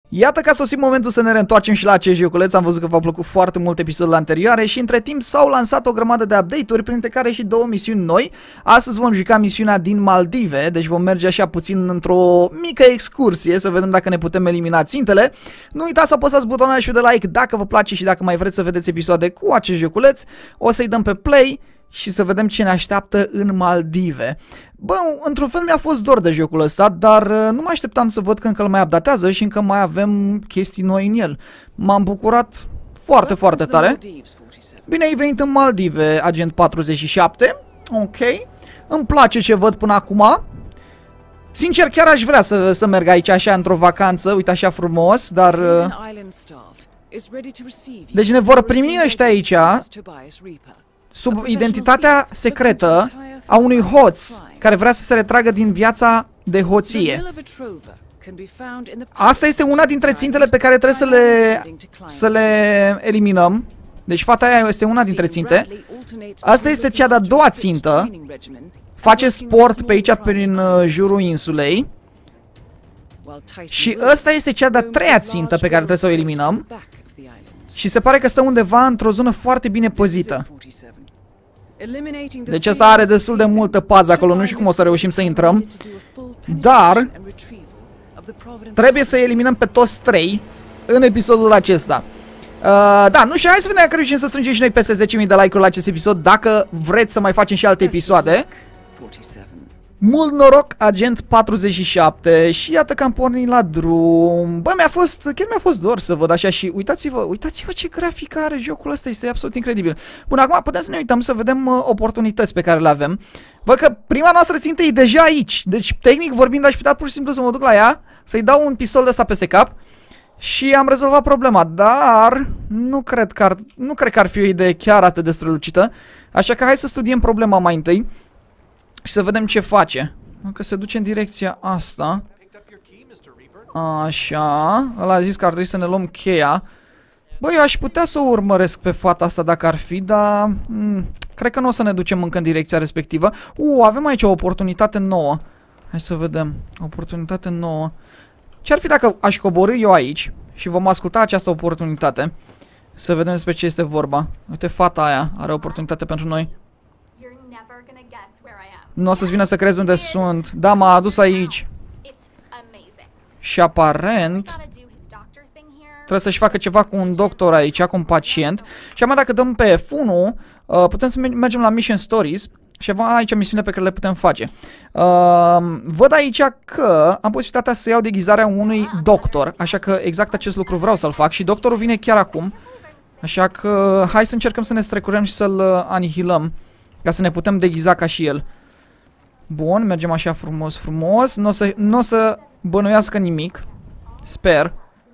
Iată că a sosit momentul să ne reîntoarcem și la acest joculeț. Am văzut că v-au plăcut foarte mult episoadele anterioare și între timp s-au lansat o grămadă de update-uri, printre care și 2 misiuni noi. Astăzi vom juca misiunea din Maldive, deci vom merge așa puțin într-o mică excursie să vedem dacă ne putem elimina țintele. Nu uitați să apăsați butonul de like dacă vă place și dacă mai vreți să vedeți episoade cu acest joculeț. O să-i dăm pe play și să vedem ce ne așteaptă în Maldive. Bă, într-un fel mi-a fost dor de jocul ăsta, dar nu mă așteptam să văd că încă îl mai updatează și încă mai avem chestii noi în el. M-am bucurat foarte, foarte tare. Bine ai venit în Maldive, agent 47. Ok. Îmi place ce văd până acum. Sincer, chiar aș vrea să merg aici așa într-o vacanță, uite așa frumos, dar... Deci ne vor primi ăștia aici sub identitatea secretă a unui hoț care vrea să se retragă din viața de hoție. Asta este una dintre țintele pe care trebuie să le eliminăm. Deci fata aia este una dintre ținte. Asta este cea de-a doua țintă. Face sport pe aici prin jurul insulei. Și ăsta este cea de-a treia țintă pe care trebuie să o eliminăm. Și se pare că stă undeva într-o zonă foarte bine păzită. Deci ăsta are destul de multă pază acolo, nu știu cum o să reușim să intrăm. Dar trebuie să eliminăm pe toți 3 în episodul acesta. Da, nu știu, hai să vedem dacă reușim să strângem și noi peste 10.000 de like-uri la acest episod, dacă vreți să mai facem și alte episoade. Mult noroc, agent 47. Și iată că am pornit la drum. Bă, chiar mi-a fost dor să văd așa. Și uitați-vă ce grafică are jocul ăsta. Este absolut incredibil. Bun, acum putem să ne uităm să vedem oportunități pe care le avem. Văd că prima noastră țintă e deja aici. Deci, tehnic vorbind, aș putea pur și simplu să mă duc la ea, să-i dau un pistol de ăsta peste cap și am rezolvat problema. Dar nu cred că ar fi o idee chiar atât de strălucită. Așa că hai să studiem problema mai întâi și să vedem ce face. Că se duce în direcția asta. Așa. Ăla a zis că ar trebui să ne luăm cheia. Băi, eu aș putea să o urmăresc pe fata asta dacă ar fi, dar... cred că nu o să ne ducem încă în direcția respectivă. Avem aici o oportunitate nouă. Hai să vedem. Oportunitate nouă. Ce-ar fi dacă aș coborî eu aici și vom asculta această oportunitate? Să vedem despre ce este vorba. Uite, fata aia are oportunitate pentru noi. Nu o să-ți vină să crezi unde sunt. Da, m-a adus aici. Și aparent trebuie să-și facă ceva cu un doctor aici, cu un pacient. Și acum dacă dăm pe F1, putem să mergem la Mission Stories. Și avem aici misiunile pe care le putem face. Văd aici că am posibilitatea să iau deghizarea unui doctor. Așa că exact acest lucru vreau să-l fac. Și doctorul vine chiar acum. Așa că hai să încercăm să ne strecurăm și să-l anihilăm, ca să ne putem deghiza ca și el. Bun, mergem așa frumos, frumos. Nu o să bănuiască nimic. Sper.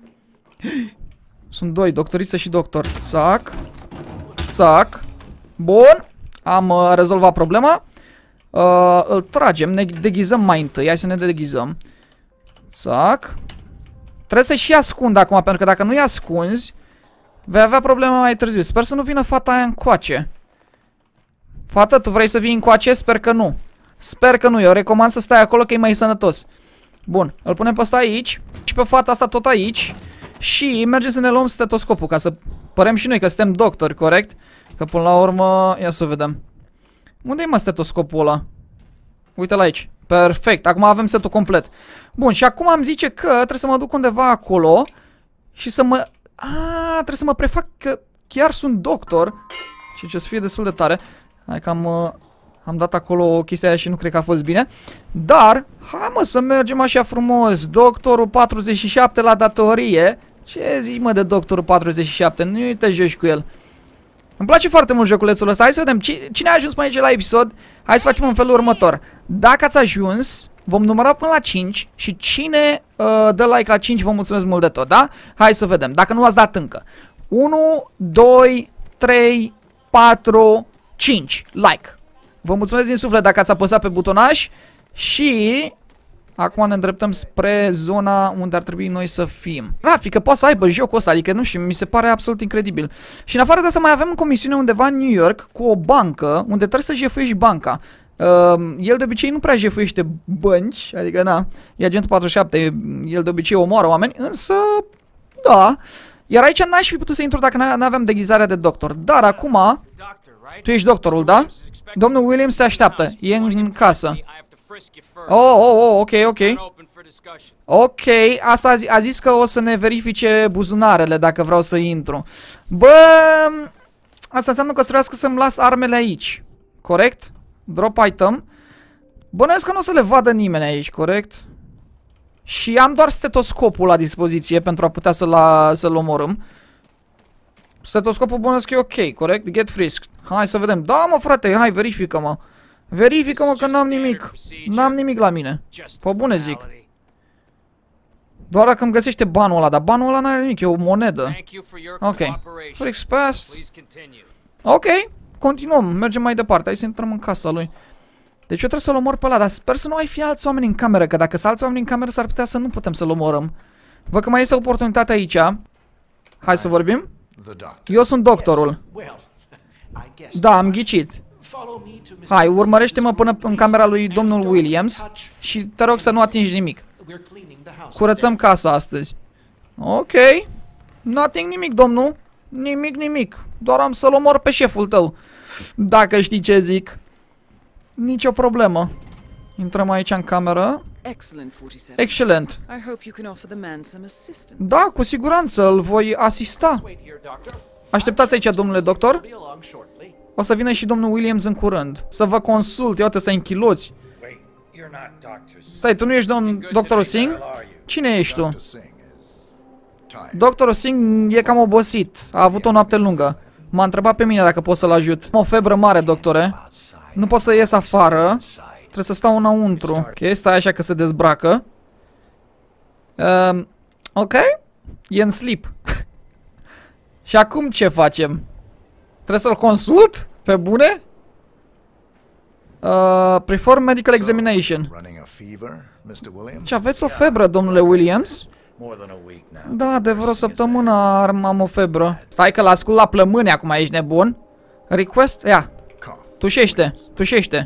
Sunt 2, doctoriță și doctor. Țac. Țac. Bun. Am rezolvat problema. Îl tragem, ne deghizăm mai întâi. Hai să ne deghizăm. Țac. Trebuie să și ascund acum, pentru că dacă nu-i ascunzi, vei avea probleme mai târziu. Sper să nu vină fata aia încoace. Fată, tu vrei să vii încoace? Sper că nu. Sper că nu, eu recomand să stai acolo că e mai sănătos. Bun, îl punem pe ăsta aici și pe fata asta tot aici. Și mergem să ne luăm stetoscopul, ca să părem și noi că suntem doctori, corect? Că până la urmă, ia să vedem. Unde e mă stetoscopul ăla? Uite-l aici. Perfect, acum avem setul complet. Bun, și acum am zice că trebuie să mă duc undeva acolo și să mă... trebuie să mă prefac că chiar sunt doctor. Și ce să fie destul de tare. Hai că am dat acolo chestia aia și nu cred că a fost bine. Dar, hai mă să mergem așa frumos. Doctorul 47 la datorie. Ce zici mă de doctorul 47? Nu te joci cu el. Îmi place foarte mult joculețul ăsta. Hai să vedem cine a ajuns până aici la episod. Hai să facem în felul următor. Dacă ați ajuns, vom număra până la 5. Și cine dă like la 5 vă mulțumesc mult de tot, da? Hai să vedem, dacă nu ați dat încă. 1, 2, 3, 4, 5 like. Vă mulțumesc din suflet dacă ați apăsat pe butonaj. Și acum ne îndreptăm spre zona unde ar trebui noi să fim. Grafică poate să aibă jocul ăsta, adică nu știu, mi se pare absolut incredibil. Și în afară de asta mai avem o comisiune undeva în New York cu o bancă unde trebuie să jefuiești banca. El de obicei nu prea jefuiește bănci, adică na, e agentul 47, el de obicei omoară oameni, însă, da. Iar aici n-aș fi putut să intru dacă n-aveam deghizarea de doctor. Dar acum, tu ești doctorul, da? Domnul Williams te așteaptă, e în casă. Ok. Ok, asta a zis că o să ne verifice buzunarele dacă vreau să intru. Bă, asta înseamnă că o să trebuiască să-mi las armele aici. Corect? Drop item. Bănuiesc că nu o să le vadă nimeni aici, corect? Și am doar stetoscopul la dispoziție pentru a putea să-l omorâm. Stetoscopul bănuiesc că e ok, corect? Get frisked. Hai să vedem. Da, mă, frate, hai, verifică-mă. Verifică-mă că n-am nimic. N-am nimic la mine. Pe bune zic. Doar dacă îmi găsește banul ăla, dar banul ăla n-are nimic, e o monedă. Ok. Frisk past. Ok. Continuăm, mergem mai departe. Hai să intrăm în casa lui. Deci eu trebuie să-l omor pe ăla, dar sper să nu mai fie alți oameni în cameră, că dacă sunt alți oameni în cameră s-ar putea să nu putem să-l omorăm. Văd că mai este oportunitate aici. Hai să vorbim. Eu sunt doctorul. Da, am ghicit. Hai, urmărește-mă până în camera lui domnul Williams și te rog să nu atingi nimic. Curățăm casa astăzi. Ok. Nu ating nimic, domnul. Nimic. Doar am să-l omor pe șeful tău. Dacă știi ce zic. Nicio problemă. Intrăm aici în cameră. Excelent. Da, cu siguranță îl voi asista. Așteptați aici, domnule doctor. O să vină și domnul Williams în curând. Să vă consult, iată, să închiloți. Stai, tu nu ești doctorul Singh? Cine ești tu? Doctorul Singh e cam obosit. A avut o noapte lungă. M-a întrebat pe mine dacă pot să-l ajut. Am o febră mare, doctore. Nu pot să ies afară. Trebuie să stau înăuntru. Ok, stai așa că se dezbracă. Ok. E în sleep. Și acum ce facem? Trebuie să-l consult? Pe bune? Prefer medical examination. Ce, aveți o febră, domnule Williams? Da, de vreo săptămână am o febră. Stai că l-ascult la plămâne acum, ești nebun? Request? Ia. Tușește.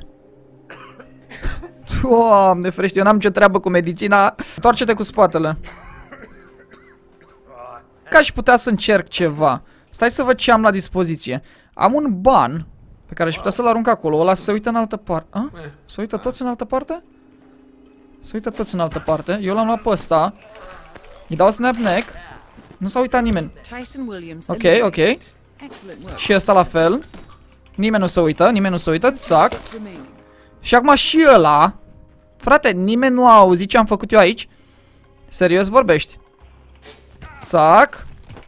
Doamne ferește, eu n-am ce treabă cu medicina. Întoarce-te cu spatele. Ca și putea să încerc ceva. Stai să văd ce am la dispoziție. Am un ban pe care aș putea să-l arunc acolo. Ăla se uită în altă parte. Se uită toți în altă parte? Se uită toți în altă parte. Eu l-am luat pe ăsta. Îi dau snap neck. Nu s-a uitat nimeni. Ok. Și ăsta la fel. Nimeni nu se uită. Țac. Și acum și ăla. Frate, nimeni nu a auzit ce am făcut eu aici? Serios vorbești? Țac.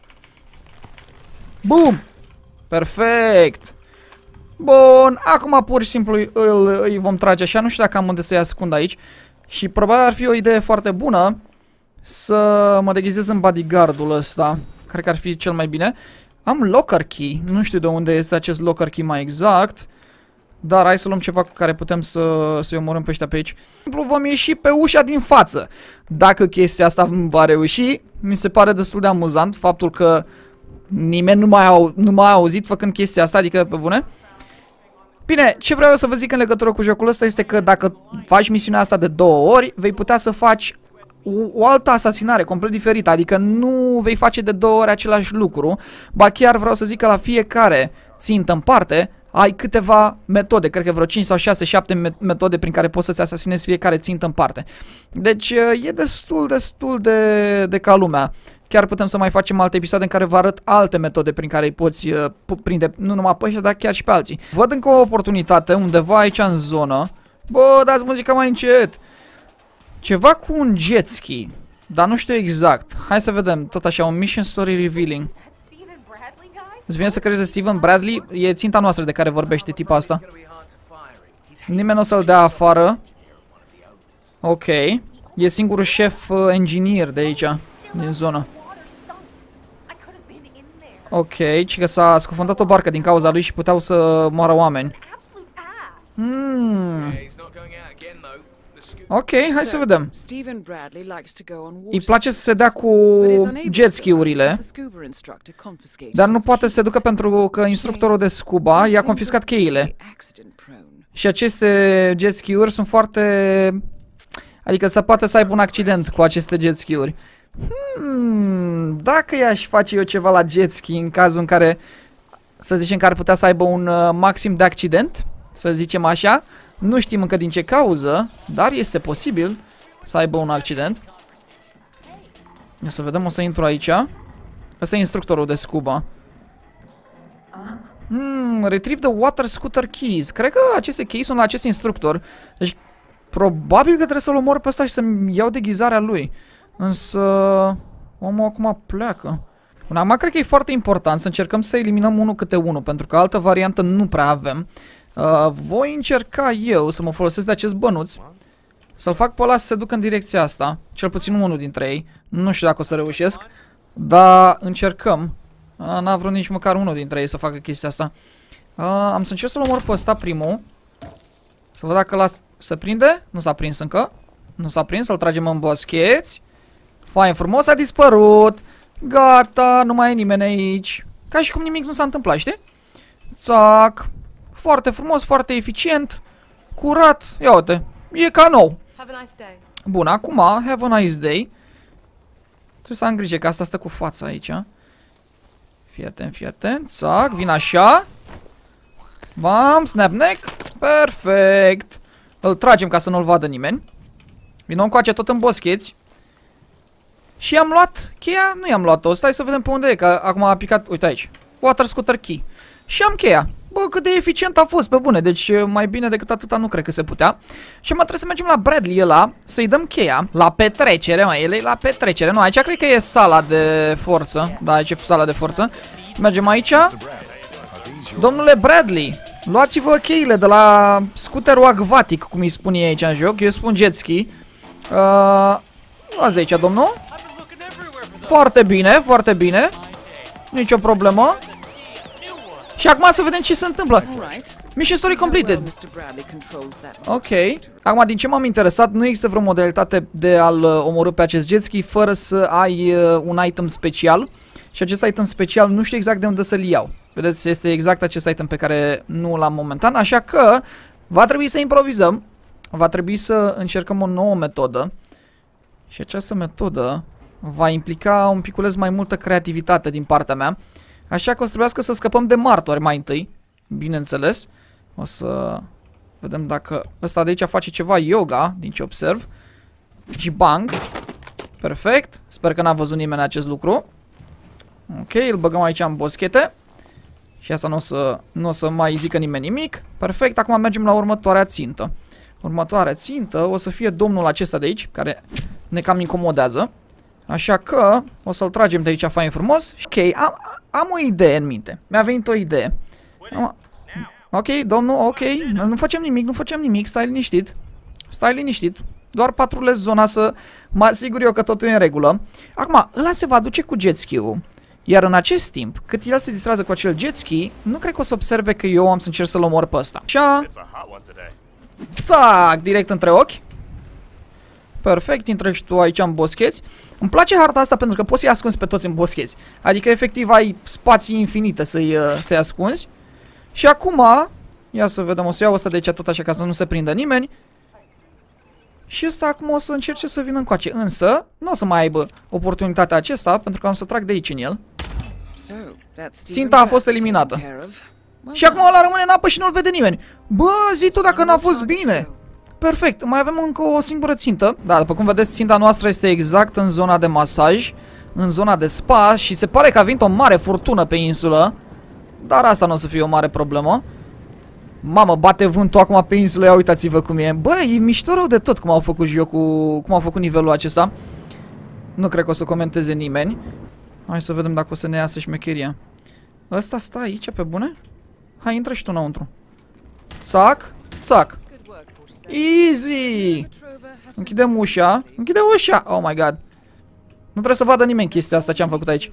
Bum. Perfect. Bun, acum pur și simplu îi vom trage așa. Nu știu dacă am unde să-i ascund aici. Și probabil ar fi o idee foarte bună să mă deghizez în bodyguardul ăsta. Cred că ar fi cel mai bine. Am locker key. Nu știu de unde este acest locker key mai exact. Dar hai să luăm ceva cu care putem să-i omorâm pe ăștia pe aici. Vom ieși pe ușa din față. Dacă chestia asta va reuși, mi se pare destul de amuzant faptul că nimeni nu m-a auzit făcând chestia asta, adică pe bune. Bine, ce vreau să vă zic în legătură cu jocul ăsta este că dacă faci misiunea asta de 2 ori, vei putea să faci o altă asasinare complet diferită, adică nu vei face de 2 ori același lucru, ba chiar vreau să zic că la fiecare țintă în parte ai câteva metode, cred că vreo 5 sau 6, 7 metode prin care poți să-ți asasinezi fiecare țintă în parte. Deci e destul de ca lumea. Chiar putem să mai facem alte episoade în care vă arăt alte metode prin care îi poți prinde nu numai pe ăștia, dar chiar și pe alții. Văd încă o oportunitate undeva aici în zonă. Bă, dați muzica mai încet. Ceva cu un jet ski, dar nu știu exact. Hai să vedem, tot așa, un mission story revealing. Îți vine să crezi de Steven Bradley? E ținta noastră de care vorbește tipa asta. Nimeni nu o să-l dea afară. Ok. E singurul șef engineer de aici, din zonă. Ok, ci că s-a scufundat o barcă din cauza lui și puteau să moară oameni. Ok, hai să vedem. Îi place să se dea cu jet ski-urile, dar nu poate să se ducă pentru că instructorul de scuba i-a confiscat cheile. Și aceste jet ski-uri sunt foarte... Adică se poate să aibă un accident cu aceste jet ski-uri. Dacă i-aș face eu ceva la jet ski în cazul în care, să zicem că ar putea să aibă un maxim de accident, să zicem așa, nu știm încă din ce cauză, dar este posibil să aibă un accident. Ia să vedem, o să intru aici. Ăsta e instructorul de scuba. Retrieve the water scooter keys. Cred că aceste keys sunt la acest instructor. Deci probabil că trebuie să-l omor pe ăsta și să-mi iau deghizarea lui. Însă omul acum pleacă. Bun, acum cred că e foarte important să încercăm să eliminăm unul câte unul, pentru că altă variantă nu prea avem. Voi încerca eu să mă folosesc de acest bănuț, să-l fac pe ăla să se ducă în direcția asta. Cel puțin unul dintre ei. Nu știu dacă o să reușesc, dar încercăm. N-a vrut nici măcar unul dintre ei să facă chestia asta. Am să încerc să-l omor pe ăsta primul. Să văd dacă ăla se prinde. Nu s-a prins încă. Nu s-a prins, să-l tragem în boscheți. Fain frumos, a dispărut. Gata, nu mai e nimeni aici. Ca și cum nimic nu s-a întâmplat, știi? Țac. Foarte frumos, foarte eficient. Curat. Ia uite, e ca nou. Bun, acum, have a nice day. Trebuie să am grijă că asta stă cu fața aici. Fii atent, fii atent. Țac, vin așa. Bam, snap neck. Perfect. Îl tragem ca să nu-l vadă nimeni. Vino încoace tot în boscheți. Și am luat cheia? Nu i-am luat-o. Stai să vedem pe unde e, că acum a picat. Uite aici. Water scooter key. Și am cheia. Bă, cât de eficient a fost, pe bune. Deci mai bine decât atâta nu cred că se putea. Și acum trebuie să mergem la Bradley ăla, să-i dăm cheia. La petrecere, mă, el e la petrecere. Nu, aici cred că e sala de forță. Da, aici e sala de forță. Mergem aici. Domnule Bradley, luați-vă cheile de la scuterul acvatic, cum îi spun ei aici în joc. Eu spun jet ski. Luați aici, domnul. Foarte bine, foarte bine. Nicio problemă. Și acum să vedem ce se întâmplă. Mission story completed. Ok. Acum, din ce m-am interesat, nu există vreo modalitate de a-l omorî pe acest jet ski fără să ai un item special. Și acest item special nu știu exact de unde să-l iau. Vedeți, este exact acest item pe care nu l-am momentan. Așa că va trebui să improvizăm. Va trebui să încercăm o nouă metodă. Și această metodă va implica un piculeț mai multă creativitate din partea mea. Așa că o să trebuiască să scăpăm de martori mai întâi. Bineînțeles. O să vedem dacă ăsta de aici face ceva yoga, din ce observ. Jibang. Perfect. Sper că n-a văzut nimeni acest lucru. Ok, îl băgăm aici în boschete. Și asta nu o să mai zică nimeni nimic. Perfect, acum mergem la următoarea țintă. Următoarea țintă o să fie domnul acesta de aici, care ne cam incomodează. Așa că o să-l tragem de aici fain frumos. Ok, am o idee în minte. Mi-a venit o idee. Ok, domnul, ok. Nu facem nimic, nu facem nimic. Stai liniștit. Stai liniștit. Doar patrulez zona să mă asigur eu că totul e în regulă. Acum, ăla se va duce cu jet ski-ul. Iar în acest timp, cât el se distrează cu acel jet ski, nu cred că o să observe că eu am să încerc să-l omor pe ăsta. Așa. Țac, direct între ochi. Perfect, intră și tu aici în boscheți. Îmi place harta asta pentru că poți să-i ascunzi pe toți în boscheți. Adică efectiv ai spații infinite să-i ascunzi. Și acum, ia să vedem, o să iau ăsta de aici tot așa ca să nu se prindă nimeni. Și ăsta acum o să încerce să vină încoace. Însă, nu o să mai aibă oportunitatea acesta pentru că am să trag de aici în el. Ținta a fost eliminată. Și acum ăla rămâne în apă și nu-l vede nimeni. Bă, zi tu dacă n-a fost bine. Perfect, mai avem încă o singură țintă. Da, după cum vedeți, ținta noastră este exact în zona de masaj, în zona de spa și se pare că a venit o mare furtună pe insulă. Dar asta nu o să fie o mare problemă. Mamă, bate vântul acum pe insulă, ia uitați-vă cum e. Bă, e mișto rău de tot cum au făcut jocul, cum au făcut nivelul acesta. Nu cred că o să comenteze nimeni. Hai să vedem dacă o să ne iasă șmecheria. Ăsta stă aici, pe bune? Hai, intră și tu înăuntru. Țac, țac. Easy! Închidem ușa. Închidem ușa! Oh my god. Nu trebuie să vadă nimeni chestia asta ce am făcut aici.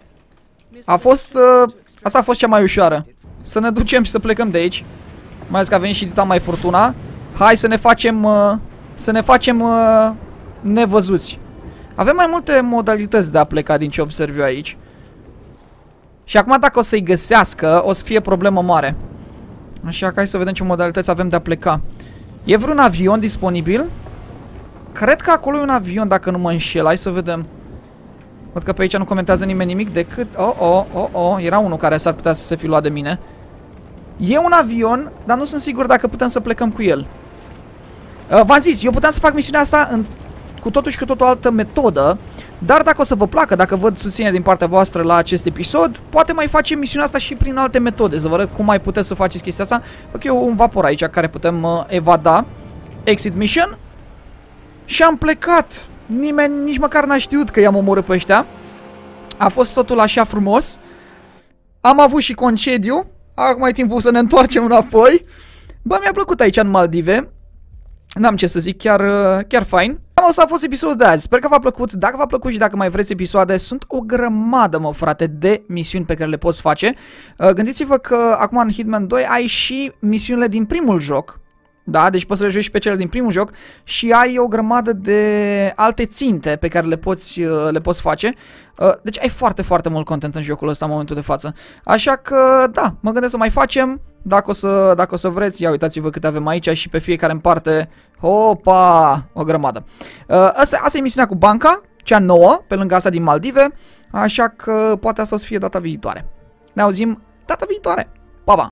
Asta a fost cea mai ușoară. Să ne ducem și să plecăm de aici. Mai ales că a venit și dita mai furtuna. Hai să ne facem să ne facem nevăzuți. Avem mai multe modalități de a pleca din ce observ eu aici. Și acum dacă o să-i găsească, o să fie problemă mare. Așa că hai să vedem ce modalități avem de a pleca. E vreun avion disponibil? Cred că acolo e un avion, dacă nu mă înșel. Hai să vedem. Văd că pe aici nu comentează nimeni nimic decât... Era unul care s-ar putea să se fi luat de mine. E un avion, dar nu sunt sigur dacă putem să plecăm cu el. V-am zis, eu puteam să fac misiunea asta cu totul și cu totul altă metodă. Dar dacă o să vă placă, dacă văd susținere din partea voastră la acest episod, poate mai facem misiunea asta și prin alte metode. Să vă arăt cum mai puteți să faceți chestia asta. Fac eu un vapor aici care putem evada. Exit mission. Și am plecat. Nimeni nici măcar n-a știut că i-am omorât pe ăștia. A fost totul așa frumos. Am avut și concediu. Acum e timpul să ne întoarcem înapoi. Bă, mi-a plăcut aici în Maldive. N-am ce să zic, chiar fain. Asta a fost episodul de azi. Sper că v-a plăcut. Dacă v-a plăcut și dacă mai vreți episoade, sunt o grămadă, mă, frate, de misiuni pe care le poți face. Gândiți-vă că acum în Hitman 2 ai și misiunile din primul joc. Da, deci poți să le joci și pe cele din primul joc și ai o grămadă de alte ținte pe care le poți face. Deci ai foarte, foarte mult content în jocul ăsta în momentul de față. Așa că, da, mă gândesc să mai facem. Dacă o să vreți, ia uitați-vă câte avem aici și pe fiecare în parte. Hopa, o grămadă. Asta e misiunea cu banca, cea nouă, pe lângă asta din Maldive. Așa că poate asta o să fie data viitoare. Ne auzim data viitoare. Pa, pa!